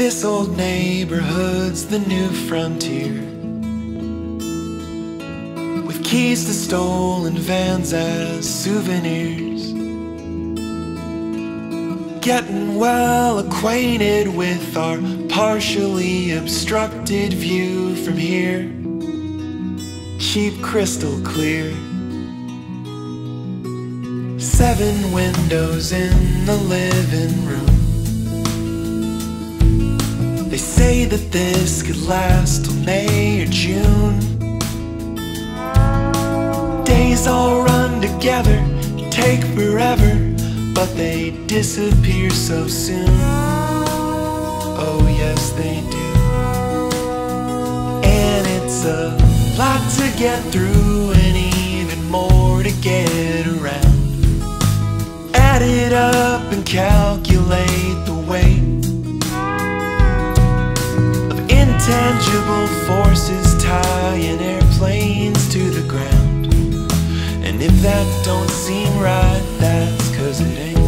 This old neighborhood's the new frontier, with keys to stolen vans as souvenirs. Getting well acquainted with our partially obstructed view from here. Cheap crystal clear. 7 windows in the living room. They say that this could last till May or June. Days all run together, take forever, but they disappear so soon. Oh yes they do. And it's a lot to get through and even more to get around. Add it up and calculate the weight of intangible forces tying airplanes to the ground. And if that don't seem right, that's 'cause it ain't.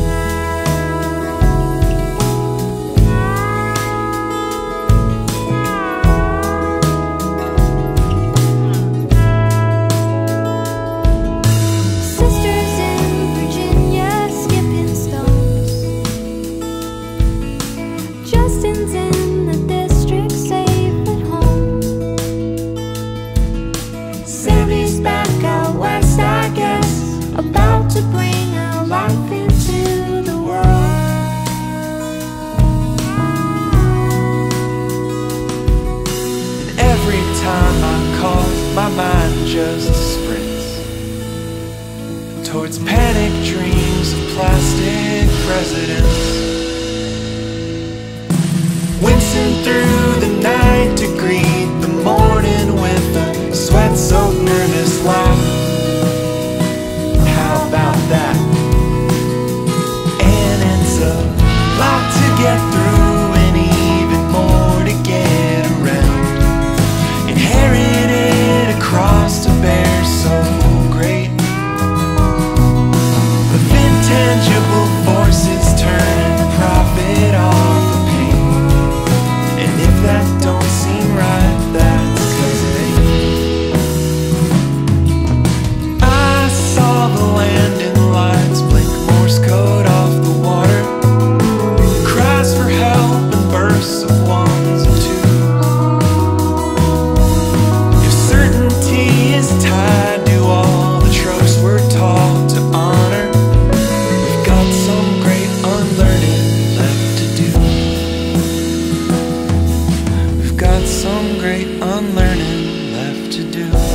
About to bring our life into the world. And every time I call, my mind just sprints towards panic dreams of plastic presidents, wincing through the night to greet the morning with a sweat-soaked nervous laugh. About that. And it's a lot to get through and even more to get around. Inherited across to bear so great of intangible forces turning profit off of pain. And if that don't seem right, that's 'cause it ain't. Landing lights blink Morse code off the water, cries for help and bursts of ones and twos. If certainty is tied to all the tropes we're taught to honor, we've got some great unlearning left to do. We've got some great unlearning left to do.